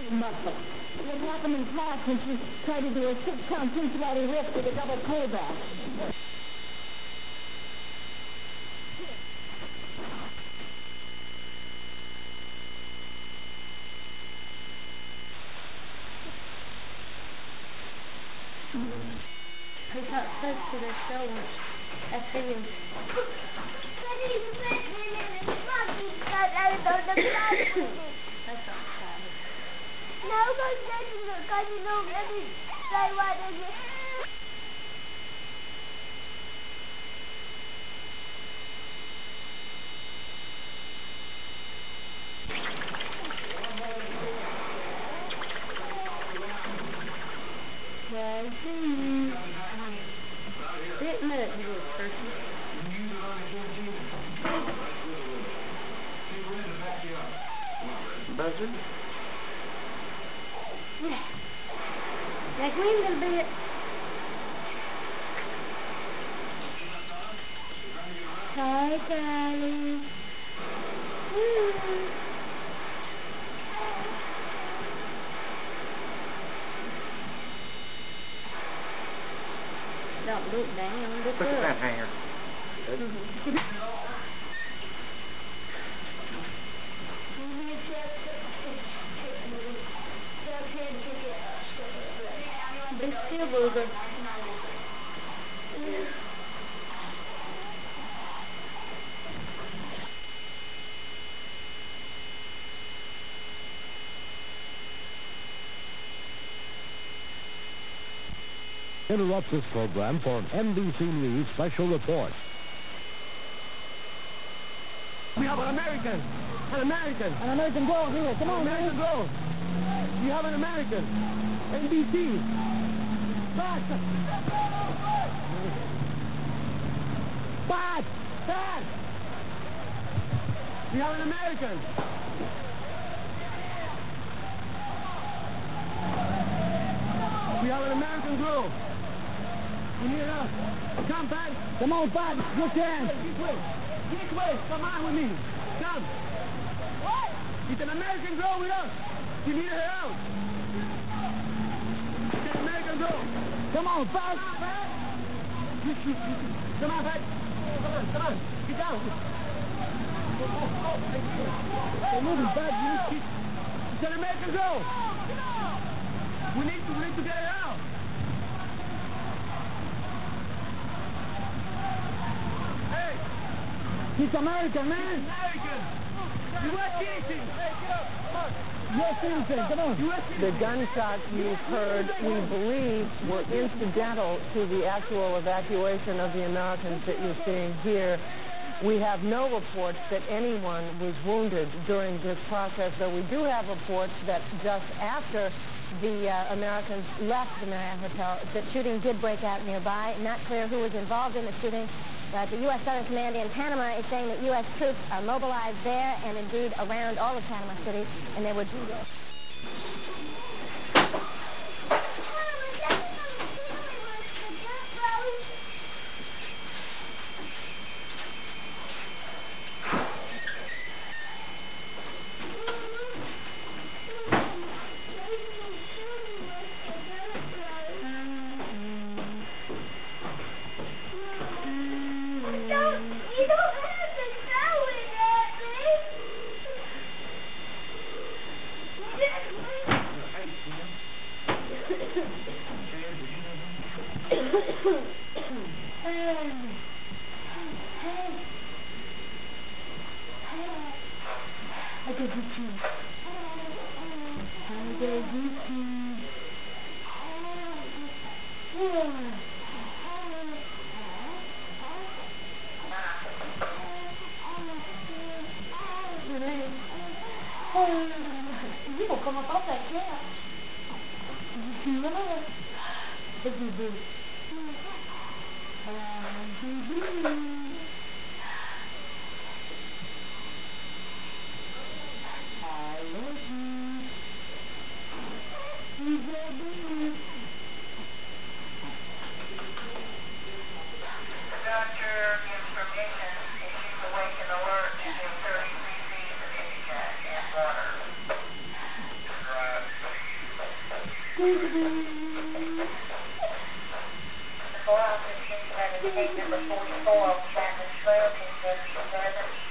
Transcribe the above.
muscle. It happened in class when she tried to do a 6-count Cincinnati riff with a double pullback. He's not supposed to, they're showing. That's him. That's not Kylie. No, because you know, let me say what is it. Didn't it, you little person? Buzzard? Like me a little bit. Hi, Kylie. Don't look down, look Look at up. that hanger. Be still, Booger. Interrupts this program for an NBC News special report. We have an American girl here. Come on, American girl. We have an American. NBC. Fast. Fast. Fast. We have an American. We have an American girl. You need us. Come, Pat. Come on, Pat. You can. This way. This way. Come on with me. Come. What? It's an American girl with us. We need her out. It's an American girl. Come on, Pat. Come on, Pat. Come on, Pat. Come on. Get down. Hey, moving, Pat. It's an American girl. We need to get her out. Hey. He's American, man. American. U.S. citizen. Hey, get up. Come on. U.S. citizen. Come on. The gunshots you've heard, we believe, were incidental to the actual evacuation of the Americans that you're seeing here. We have no reports that anyone was wounded during this process, though we do have reports that just after the Americans left the Marriott Hotel, that shooting did break out nearby. Not clear who was involved in the shooting, but the U.S. Southern Command in Panama is saying that U.S. troops are mobilized there and indeed around all of Panama City, and they would do this. Como toca aqui, Gate number 44, Chapman Trail, 1037.